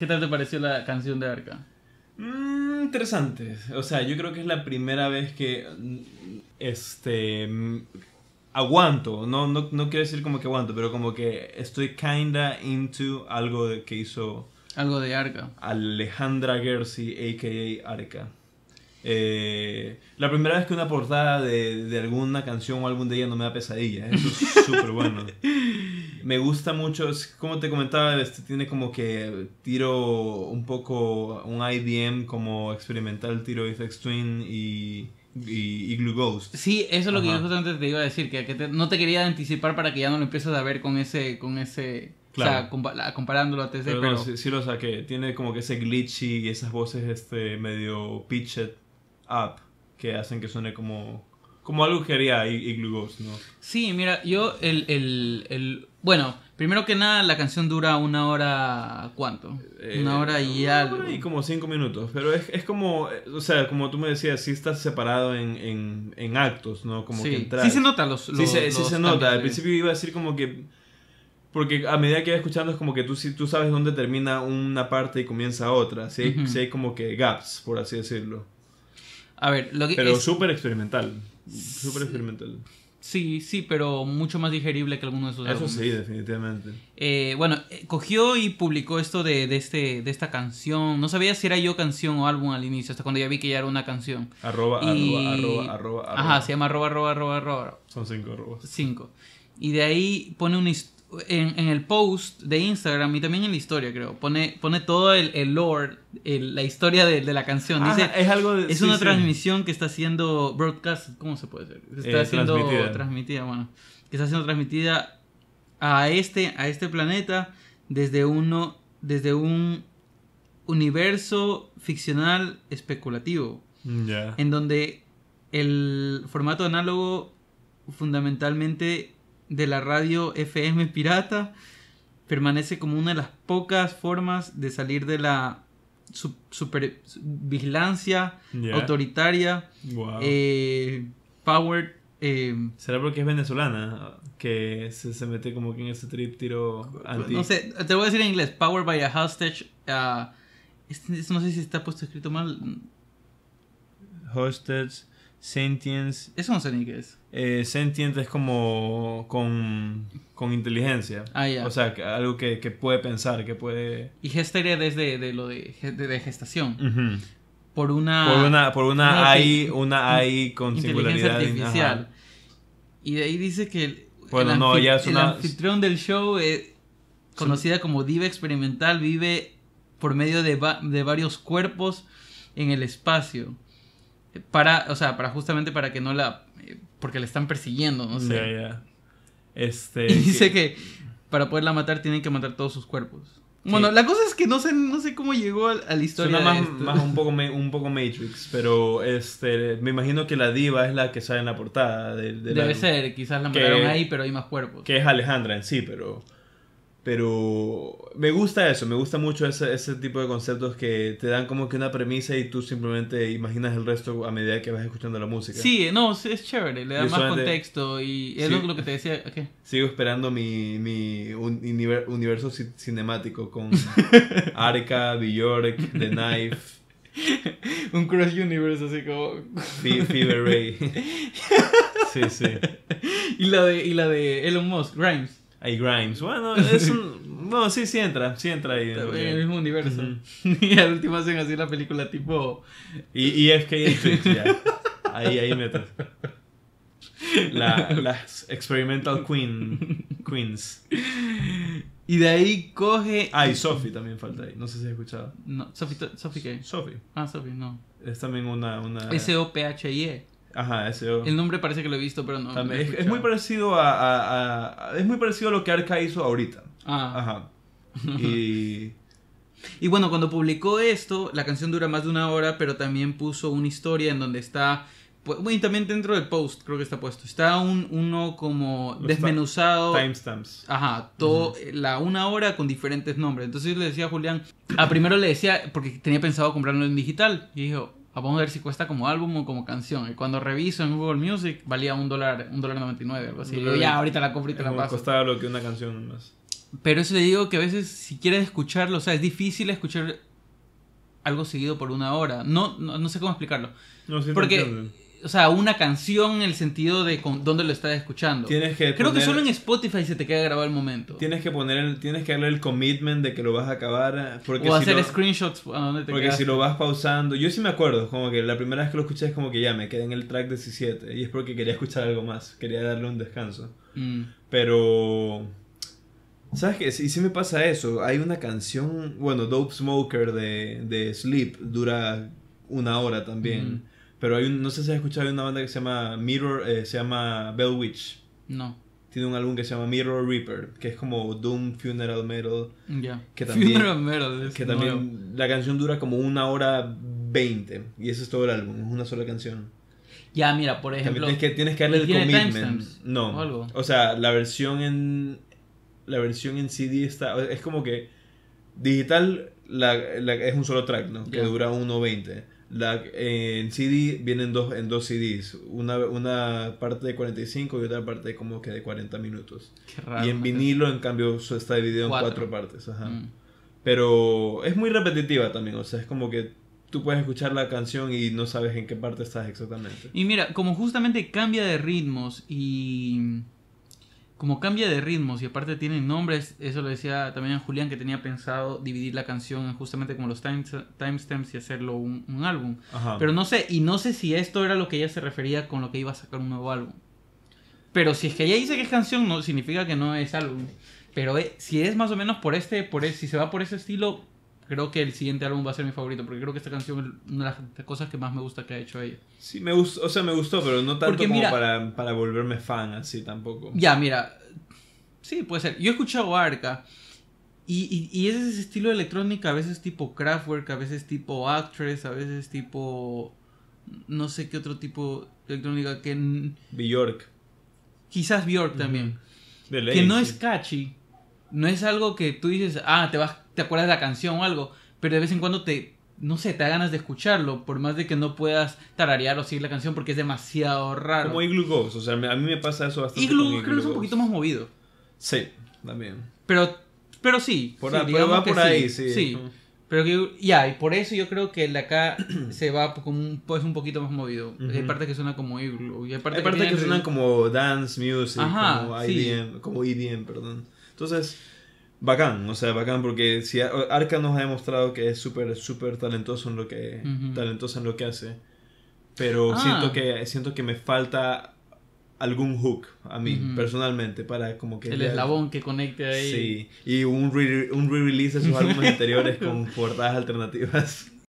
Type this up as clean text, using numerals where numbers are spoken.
¿Qué tal te pareció la canción de Arca? Interesante. O sea, yo creo que es la primera vez que aguanto. No quiero decir como que aguanto, pero como que estoy kinda into algo que hizo Algo de Arca. Alejandra Gersi, a.k.a. Arca. La primera vez que una portada de alguna canción o álbum de ella no me da pesadilla. Eso es súper bueno. Me gusta mucho, como te comentaba, tiene como que tiro un poco un IDM como experimental, tiro Aphex Twin y Igloo Ghost. Sí, eso es lo que yo Ajá. justamente te iba a decir, que no te quería anticipar para que ya no lo empieces a ver con ese Claro. o sea, comparándolo a TC, Pero pero no, sí lo saqué. Tiene como que ese glitchy y esas voces medio pitched up que hacen que suene como algo que haría Igloo Ghost, ¿no? sí, mira, yo bueno, primero que nada la canción dura 1 hora, ¿cuánto? 1 hora y algo. Y como 5 minutos. Pero es como, o sea, como tú me decías, sí estás separado en actos, ¿no? Como que Sí, entras. sí se nota Sí se nota. cambios Al de- principio iba a decir como que. Porque a medida que vas escuchando es como que tú sabes dónde termina una parte y comienza otra. Ujú. Sí hay como que gaps, por así decirlo. A ver, lo que Pero es... súper experimental. Súper experimental. Sí, pero mucho más digerible que alguno de sus Eso álbumes. sí, definitivamente. Bueno, cogió y publicó esto de esta canción. No sabía si era yo canción o álbum al inicio, hasta cuando ya vi que ya era una canción. Arroba. Ajá, se llama arroba. Son 5 arrobas. 5. Y de ahí pone en el post de Instagram y también en la historia, creo. Pone todo el lore, la historia de la canción. Dice, Es algo de. es sí, una sí. transmisión que está siendo broadcast, ¿cómo se puede decir? Está siendo transmitida, bueno, que está siendo transmitida a este planeta desde un universo ficcional especulativo, Ya. en donde el formato análogo fundamentalmente de la radio FM pirata permanece como una de las pocas formas de salir de la supervigilancia Ya. autoritaria, Wow. powered, ¿Será porque es venezolana? Que se mete como que en ese trip tiro anti. no sé, te lo voy a decir en inglés, powered by a hostage. No sé si está puesto escrito mal. Hostage, sentience. Eso no sé ni qué es. Sentient es como con inteligencia. Ah, ya. O sea, algo que puede pensar, que puede. Y gestaria desde lo de gestación. Ujú. Por una Una AI con inteligencia singularidad. artificial. Ajá. Y de ahí dice que Bueno, no, ya es el una. anfitrión del show, conocida como diva experimental, vive por medio de varios cuerpos en el espacio. O sea, justamente para que no porque la están persiguiendo, no sé. Ya. Y dice que para poderla matar tienen que matar todos sus cuerpos. Bueno, la cosa es que no sé cómo llegó a la historia. Suena de esto. más un poco Matrix, pero me imagino que la diva es la que sale en la portada Debe ser, quizás la mataron ahí, pero hay más cuerpos. que es Alejandra en sí, pero me gusta eso, me gusta mucho ese tipo de conceptos que te dan como que una premisa y tú simplemente imaginas el resto a medida que vas escuchando la música. Sí, no, es chévere, le da Yo más solamente- contexto y es Sí. lo que te decía. ¿Qué? Sigo esperando mi universo cinemático con Arca, Bjork, The Knife, Un Cross Universe así como. Fever Ray. Sí. y la de Elon Musk, Grimes. Hay Grimes. Bueno, no, sí entra ahí. En el mismo universo. Ujú. Y al último hacen así la película tipo. Y FKA Twigs, ya. Ahí metes. Las Experimental Queens. Y de ahí coge. Y Sophie también falta ahí. No sé si has escuchado. No, Sophie ¿qué? Sophie. Sophie, no. Es también una... SOPHIE. Ajá, S.O. El nombre parece que lo he visto, pero no. También, no he es muy escuchado. parecido es muy parecido a lo que Arca hizo ahorita. Ajá. Y... Y bueno, cuando publicó esto, la canción dura más de 1 hora, pero también puso una historia en donde está... Bueno, y también dentro del post creo que está puesto. Está uno como desmenuzado. Timestamps. Ajá, la 1 hora con diferentes nombres. Entonces yo le decía a Julián, primero le decía, porque tenía pensado comprarlo en digital. Y dijo, vamos a ver si cuesta como álbum o como canción. Y cuando reviso en Google Music, valía $1.99, algo así. Y digo, ya, ahorita la compro y te la paso. Costaba lo que una canción nomás. Pero eso le digo que a veces si quieres escucharlo, o sea, es difícil escuchar algo seguido por una hora. No sé cómo explicarlo. No, sí te porque, entiendo. o sea, una canción en el sentido de dónde lo estás escuchando. Creo que solo en Spotify se te queda grabado el momento. Tienes que darle el commitment de que lo vas a acabar. Porque o hacer screenshots a donde te porque quedaste. si lo vas pausando... Yo sí me acuerdo, como que la primera vez que lo escuché es como que ya me quedé en el track 17. Y es porque quería escuchar algo más. Quería darle un descanso. Pero... ¿Sabes qué? Sí me pasa eso. Hay una canción... Bueno, Dope Smoker de Sleep dura 1 hora también. Pero no sé si has escuchado, hay una banda que se llama Mirror, se llama Bell Witch. No. Tiene un álbum que se llama Mirror Reaper, que es como Doom Funeral Metal. Ya. Que también, Funeral Metal. Que también la canción dura como 1 hora 20. Y ese es todo el álbum, es una sola canción. Ya, mira, por ejemplo... Tienes que darle el commitment. No. ¿O algo? O sea, la versión en CD está... Es como que digital es un solo track, ¿no? Que dura 1:20. En CD vienen en dos CDs. Una parte de 45 y otra parte como que de 40 minutos. Qué raro. Y en vinilo, en cambio, está dividido en 4 partes. Ajá. Pero es muy repetitiva también. O sea, es como que tú puedes escuchar la canción y no sabes en qué parte estás exactamente. Y mira, como justamente cambia de ritmos y... Como cambia de ritmos y aparte tienen nombres, eso lo decía también a Julián, que tenía pensado dividir la canción justamente como los timestamps y hacerlo un álbum. Ajá. Pero no sé si esto era lo que ella se refería con lo que iba a sacar un nuevo álbum. Pero si es que ella dice que es canción, no significa que no es álbum. Pero si es más o menos si se va por ese estilo, creo que el siguiente álbum va a ser mi favorito, porque creo que esta canción es una de las cosas que más me gusta que ha hecho ella. Sí, me gustó, pero no tanto porque, como mira, para volverme fan así tampoco. Ya, mira, sí, puede ser. Yo he escuchado a Arca y es ese estilo de electrónica, a veces tipo Kraftwerk, a veces tipo Actress, a veces tipo... No sé qué otro tipo de electrónica que... Bjork. Quizás Bjork también. De ley, que no sí. es catchy. No es algo que tú dices, te acuerdas de la canción o algo, pero de vez en cuando no sé, te da ganas de escucharlo, por más de que no puedas tararear o seguir la canción porque es demasiado raro. Como Igloo Ghost, o sea, a mí me pasa eso bastante. Igloo creo que es un poquito más movido. Sí, también. Pero sí. Pero va por ahí, sí. Sí. Pero que, y por eso yo creo que el de acá se va como un poquito más movido. Hay partes que suenan como Igloo. Y hay partes que suenan como dance music, ajá, como EDM, como EDM, perdón. Entonces, bacán, o sea, bacán porque si Arca nos ha demostrado que es súper, súper talentoso en lo que hace. Pero siento que me falta algún hook a mí, personalmente, para como que... El eslabón que conecte ahí. Sí, y un re-release de sus álbumes anteriores con portadas alternativas.